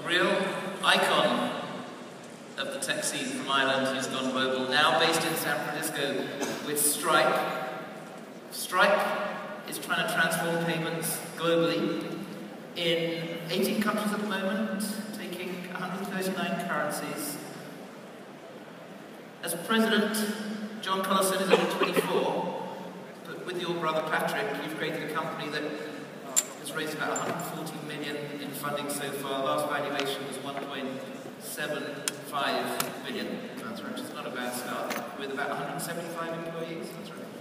real icon of the tech scene from Ireland who's gone global, now based in San Francisco with Stripe. Stripe is trying to transform payments globally in 18 countries at the moment, taking 139 currencies. As president, John Collison is only 24, but with your brother Patrick, you've created a company that has raised about 140 million in funding so far. Last valuation was 1.75 billion. That's right. Which is not a bad start, with about 175 employees. That's right.